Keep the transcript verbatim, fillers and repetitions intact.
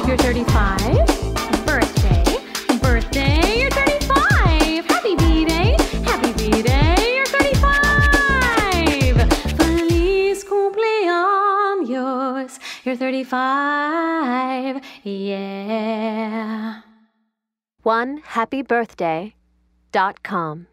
You're thirty-five. Birthday. Birthday. You're thirty-five. Happy B-Day. Happy B-Day. You're thirty-five. Feliz cumpleaños. You're thirty-five. Yeah. one happy birthday dot com